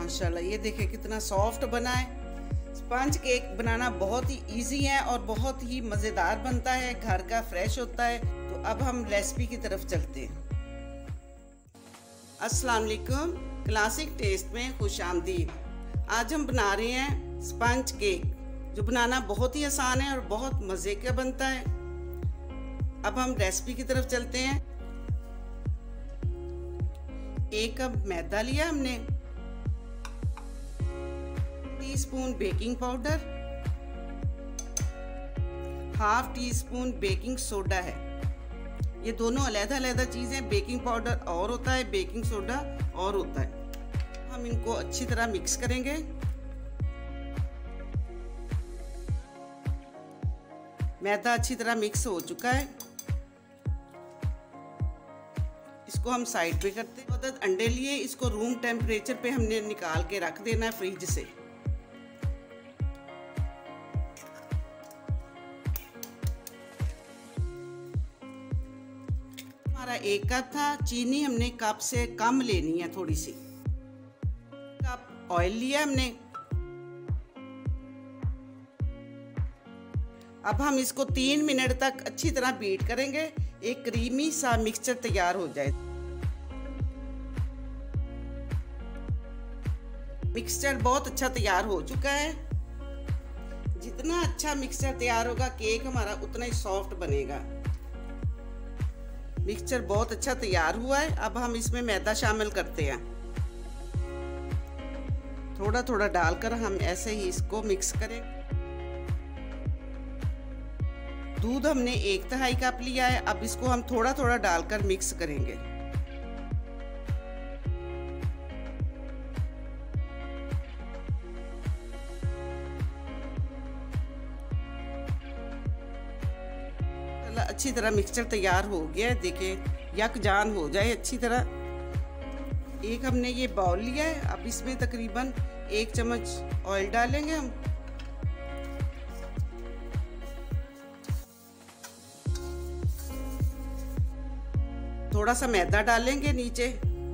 माशाल्लाह ये देखिए कितना सॉफ्ट बना है। स्पंज केक बनाना बहुत ही इजी है और बहुत ही मज़ेदार बनता है, घर का फ्रेश होता है। तो अब हम रेसिपी की तरफ चलते हैं। अस्सलाम वालेकुम, क्लासिक टेस्ट में खुशामदीद। आज हम बना रहे हैं स्पंज केक, जो बनाना बहुत ही आसान है और बहुत मज़े का बनता है। अब हम रेसिपी की तरफ चलते हैं। 1 कप मैदा लिया हमने, teaspoon baking powder, half teaspoon baking soda है। ये दोनों अलग-अलग चीजें, बेकिंग पाउडर और होता है, बेकिंग सोडा और होता है। हम इनको अच्छी तरह मिक्स करेंगे। मैदा अच्छी तरह मिक्स हो चुका है, इसको हम साइड पे करते हैं। 2 अंडे लिए, इसको रूम टेम्परेचर पे हमने निकाल के रख देना है फ्रिज से। हमारा 1 कप था, चीनी हमने कप से कम लेनी है थोड़ी सी। कप ऑयल लिया हमने। अब हम इसको 3 मिनट तक अच्छी तरह बीट करेंगे, एक क्रीमी सा मिक्सचर तैयार हो जाए। मिक्सचर बहुत अच्छा तैयार हो चुका है। जितना अच्छा मिक्सचर तैयार होगा केक हमारा उतना ही सॉफ्ट बनेगा। मिक्सचर बहुत अच्छा तैयार हुआ है। अब हम इसमें मैदा शामिल करते हैं। थोड़ा थोड़ा डालकर हम ऐसे ही इसको मिक्स करें। दूध हमने 1/2 कप लिया है। अब इसको हम थोड़ा थोड़ा डालकर मिक्स करेंगे। अच्छी तरह मिक्सचर तैयार हो गया है, देखिए यकजान हो जाए अच्छी तरह। एक हमने ये बाउल लिया है। अब इसमें तकरीबन 1 चम्मच ऑयल डालेंगे हम। थोड़ा सा मैदा डालेंगे नीचे।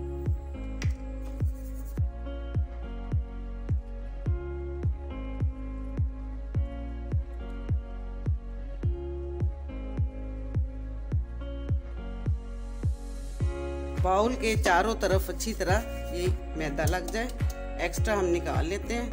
बाउल के चारों तरफ अच्छी तरह ये मैदा लग जाए। एक्स्ट्रा हम निकाल लेते हैं।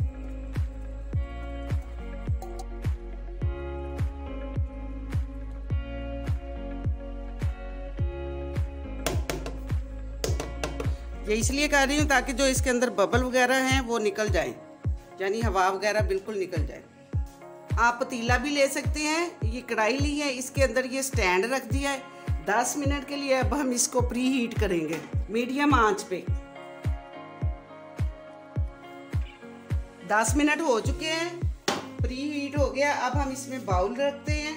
ये इसलिए कर रही हूँ ताकि जो इसके अंदर बबल वगैरह हैं वो निकल जाए, यानी हवा वगैरह बिल्कुल निकल जाए। आप पतीला भी ले सकते हैं। ये कढ़ाई ली है, इसके अंदर ये स्टैंड रख दिया है। 10 मिनट के लिए अब हम इसको प्री हीट करेंगे मीडियम आंच पे। 10 मिनट हो चुके हैं, प्री हीट हो गया। अब हम इसमें बाउल रखते हैं।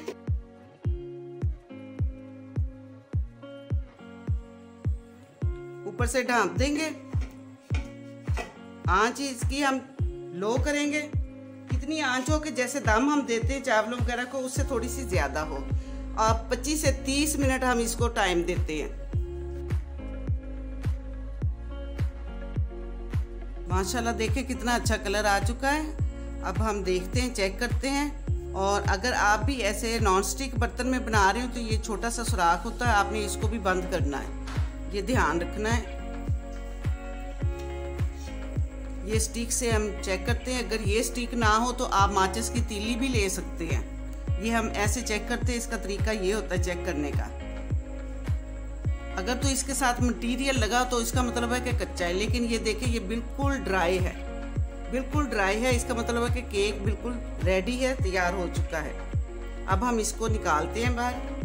ऊपर से ढांप देंगे। आंच इसकी हम लो करेंगे। कितनी आंच हो कि जैसे दम हम देते हैं चावलों वगैरह को, उससे थोड़ी सी ज्यादा हो। और 25 से 30 मिनट हम इसको टाइम देते हैं। माशाल्लाह देखें कितना अच्छा कलर आ चुका है। अब हम देखते हैं, चेक करते हैं। और अगर आप भी ऐसे नॉनस्टिक बर्तन में बना रहे हो तो ये छोटा सा सुराख होता है, आपने इसको भी बंद करना है, ये ध्यान रखना है। ये स्टिक से हम चेक करते हैं। अगर ये स्टिक ना हो तो आप माचिस की तीली भी ले सकते हैं। ये हम ऐसे चेक करते हैं, इसका तरीका ये होता है चेक करने का। अगर तो इसके साथ मटेरियल लगा तो इसका मतलब है कि कच्चा है, लेकिन ये देखिए ये बिल्कुल ड्राई है, बिल्कुल ड्राई है। इसका मतलब है कि केक बिल्कुल रेडी है, तैयार हो चुका है। अब हम इसको निकालते हैं बाहर।